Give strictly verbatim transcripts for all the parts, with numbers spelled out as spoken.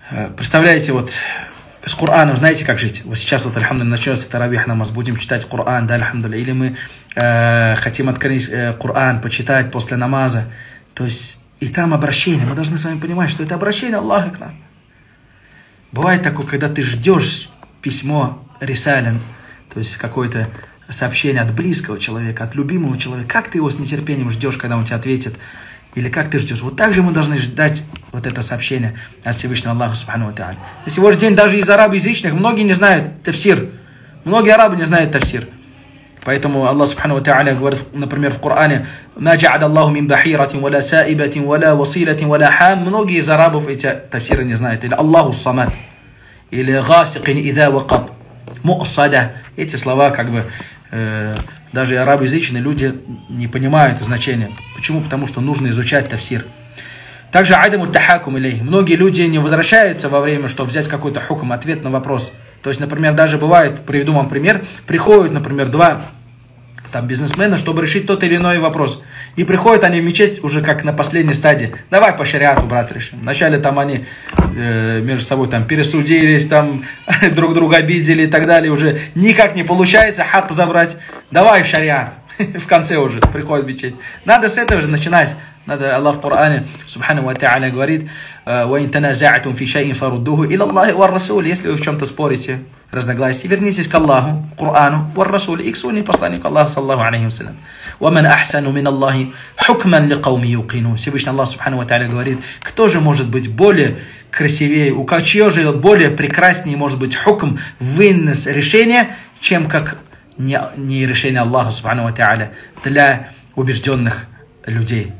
Представляете, вот с Кораном знаете, как жить? Вот сейчас вот, альхамдулилля, начнется таравих намаз, будем читать Коран, да, альхамдулилля, или мы э, хотим открыть э, Коран, почитать после намаза. То есть, и там обращение. Мы должны с вами понимать, что это обращение Аллаха к нам. Бывает такое, когда ты ждешь письмо рисален, то есть какое-то сообщение от близкого человека, от любимого человека. Как ты его с нетерпением ждешь, когда он тебе ответит? Или как ты ждешь? Вот так же мы должны ждать вот это сообщение от Всевышнего Аллаха Субхану ва Тааля. На сегодняшний день даже из арабоязычных многие не знают тафсир. Многие арабы не знают тафсир. Поэтому Аллах Субхану ва Тааля говорит, например, в Коране: «Ма джа'аля Аллаху мин бахиратин, валя саибатин, валя василатин, валя хам». Многие из арабов эти тафсиры не знают. Или Аллаху самад. Или гасикин ида вакаб. Му'сада. Эти слова как бы... Э, даже арабоязычные люди не понимают значения. Почему? Потому что нужно изучать тафсир. Также адаму тахакум илей. Многие люди не возвращаются во время, чтобы взять какой-то хукм, ответ на вопрос. То есть, например, даже бывает, приведу вам пример, приходят, например, два там, бизнесмена, чтобы решить тот или иной вопрос. И приходят они в мечеть уже как на последней стадии. Давай по шариату, брат, решим. Вначале там они э, между собой там пересудились, там друг друга обидели и так далее. Уже никак не получается хак забрать. Давай шариат. В конце уже приходит в мечеть. Надо с этого же начинать. Надо, Аллах в Коране, Субхану ва Тааля, говорит: «Ваин таназа'атум фи шайин фаруддуху иля Аллахи ва расуль». Если вы в чем-то спорите, разногласия, вернитесь к Аллаху, к Корану, ва расуль, и к сунне посланнику Аллаха, саллаху алейхи ва саллям. «Ваман ахсану мин Аллахи хукман ли кауми юкину». Всевышний Аллах, Субхану ва Тааля, говорит: кто же может быть более красивее, у чье же более прекраснее может быть хукм, вынос решения, чем как не, не решение Аллаха, Субхану ва Тааля, для убежденных людей.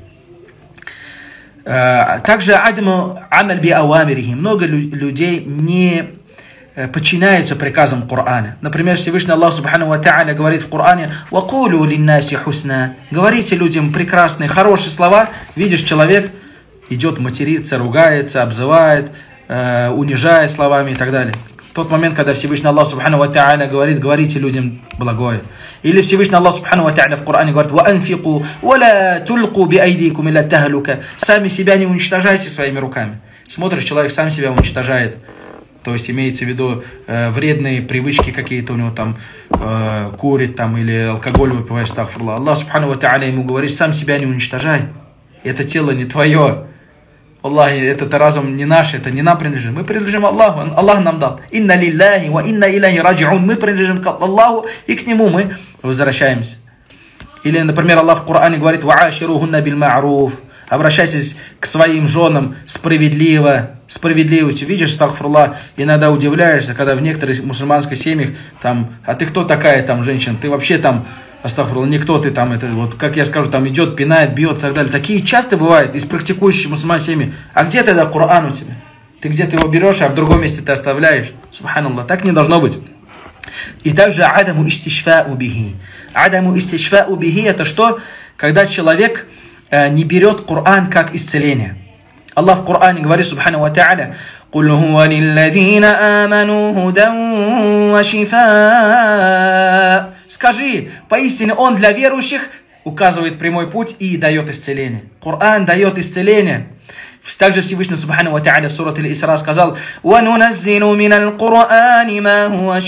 Также адаму амаль би ауамирихи. Много людей не подчиняются приказам Корана. Например, Всевышний Аллах Субхану ва Тааля говорит в Коране: «Вакулю линнаси хусна». Говорите людям прекрасные, хорошие слова. Видишь, человек идет материться, ругается, обзывает, э, унижает словами и так далее. В тот момент, когда Всевышний Аллах Субхану ва Тааля говорит: говорите людям благое. Или Всевышний Аллах Субхану ва Тааля в Коране говорит: «Ваанфику, валя тулку би айдикум иля тахлука». Сами себя не уничтожайте своими руками. Смотришь, человек сам себя уничтожает. То есть имеется в виду э, вредные привычки какие-то у него там, э, курит там или алкоголь выпивает, астагфируллах. Аллах Субхану ва Тааля ему говорит: сам себя не уничтожай. Это тело не твое. Аллах, этот разум не наш, это не нам принадлежит. Мы принадлежим Аллаху, Аллах нам дал. Инна лилляхи ва инна иляхи раджиун. Мы принадлежим к Аллаху, и к Нему мы возвращаемся. Или, например, Аллах в Коране говорит: «Вааширухунна биль ма'руф». Обращайтесь к своим женам справедливо, справедливостью. Видишь, астагфируллах, иногда удивляешься, когда в некоторых мусульманских семьях там: а ты кто такая там женщина? Ты вообще там, астагфируллах, никто ты там, это вот, как я скажу, там идет, пинает, бьет и так далее. Такие часто бывают из практикующих мусульман семьи. А где тогда Коран у тебя? Ты где-то его берешь, а в другом месте ты оставляешь. Субханаллах, так не должно быть. И также адаму истишфау бихи. Адаму истишфау бихи — это что? Когда человек э, не берет Коран как исцеление. Аллах в Коране говорит, Субхану ва Тааля: «Куль хуа лиллазина аману худан ва шифа». Скажи, поистине Он для верующих указывает прямой путь и дает исцеление. Коран дает исцеление. Также Всевышний Субхану ва Тааля в сурат Аль-Исра сказал: «Вануназзилу минал Кур'ани ма хуа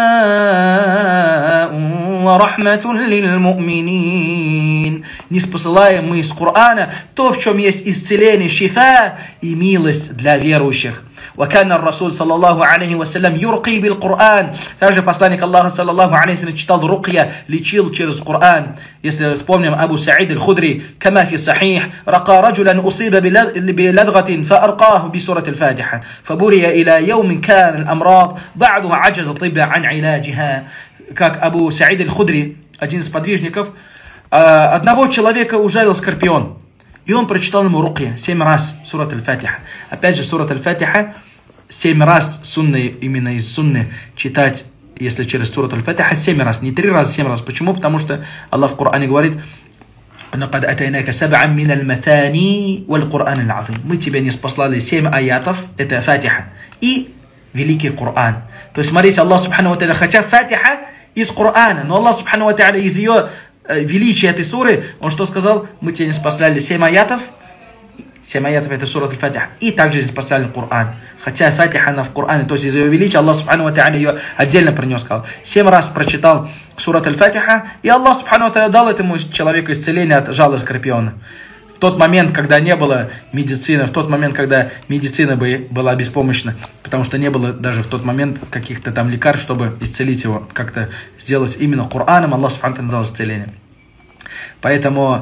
шифа'ун ва рахматун лил му'минин». Не спосылаем мы из Корана то, в чем есть исцеление, шифа и милость для верующих. وكان الرسول صلى الله عليه وسلم يرقي بالقرآن. Также посланник Аллаха саллаллаху алейхи ва саллям читал рукья, лечил через Коран. Если вспомним Абу Саид аль-Худри: كما في الصحيح رقى رجلا أصيب بلدغة فأرقاه بسورة الفاتحة فبرئ إلى يوم كان الأمراض بعضها عجز الطب عن علاجها. Как Абу Саид аль-Худри, один из подвижников, одного человека ужалил скорпион. И он прочитал ему рукья семь раз сурат аль-Фатиха. Опять же, сурат аль-Фатиха семь раз сунны, именно из сунны читать, если через сурат аль-Фатиха, семь раз, не три раза, семь раз. Почему? Потому что Аллах в Коране говорит: «Накад атайнака саб'ан миналь маthani валь Кур'ан аль-азим». Мы тебе не спаслали семь аятов, это Фатиха, и великий Коран. То есть, смотрите, Аллах Субхану ва Тааля, хотя Фатиха из Корана, но Аллах Субхану ва Тааля из ее величия этой суры, Он что сказал? Мы тебе не спаслали семь аятов, семь аятов это сурат аль-Фатиха. И также здесь поставлен Коран. Хотя Фатиха она в Коране, то есть из-за ее величия Аллах Субхану ва Тааля ее отдельно принес, сказал. Семь раз прочитал сурат аль-Фатиха, и Аллах Субхану ва Тааля дал этому человеку исцеление от жала скорпиона. В тот момент, когда не было медицины, в тот момент, когда медицина бы была беспомощна, потому что не было даже в тот момент каких-то там лекарств, чтобы исцелить его, как-то сделать именно Кораном, Аллах Субхану ва Тааля дал исцеление. Поэтому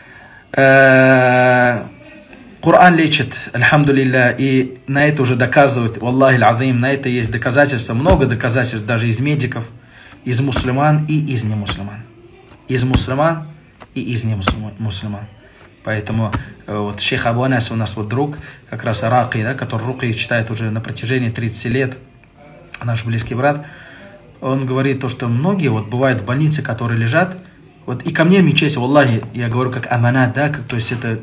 э, Коран лечит, альхамдулилля, и на это уже доказывают, валлахи аль-азим, на это есть доказательства, много доказательств даже из медиков, из мусульман и из немусульман. Из мусульман и из немусульман. Поэтому вот шейх Абу Анас у нас вот друг, как раз Араки, да, который руки читает уже на протяжении тридцати лет, наш близкий брат, он говорит то, что многие вот бывают в больнице, которые лежат, вот и ко мне в мечети, валлахи, я говорю как аманат, да, как, то есть это,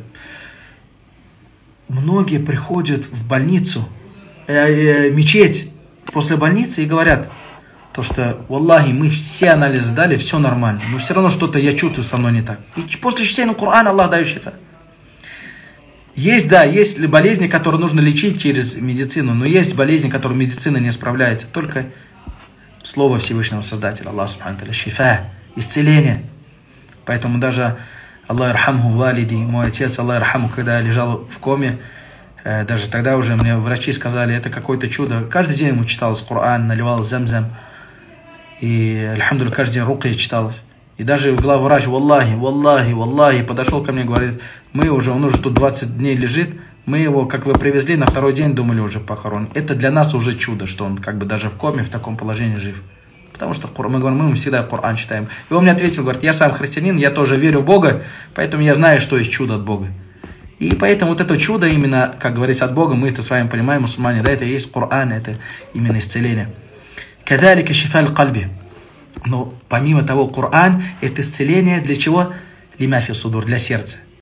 многие приходят в больницу, э, э, мечеть после больницы и говорят, то что, валлахи, мы все анализы сдали, все нормально, но все равно что-то я чувствую со мной не так. И после чтения Корана Аллах дает шифа. Есть, да, есть болезни, которые нужно лечить через медицину, но есть болезни, которые медицина не справляется. Только слово Всевышнего Создателя, Аллах Субхану Тааля, шифа, исцеление. Поэтому даже Аллах ирхамху валиди, мой отец, Аллах ирхамху, когда я лежал в коме, э, даже тогда уже мне врачи сказали, это какое-то чудо. Каждый день ему читалось Коран, наливалось зам-зам. И, альхамдулилля, каждый день рукой читалось. И даже главврач, валлахи, валлахи, валлахи, подошел ко мне, говорит, мы уже, он уже тут двадцать дней лежит, мы его, как вы привезли, на второй день думали уже похорон. Это для нас уже чудо, что он как бы даже в коме, в таком положении жив. Потому что мы говорим, мы всегда Коран читаем. И он мне ответил, говорит, я сам христианин, я тоже верю в Бога, поэтому я знаю, что есть чудо от Бога. И поэтому вот это чудо именно, как говорится, от Бога, мы это с вами понимаем, мусульмане, да, это и есть Коран, это именно исцеление. Кадалика шифа аль-кальби. Но помимо того, Коран это исцеление для чего? Лима фи судур, для сердца.